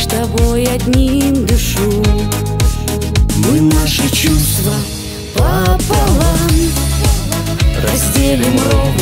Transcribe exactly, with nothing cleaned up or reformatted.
тобой одним дышу. Мы наши чувства Пополам разделим ровно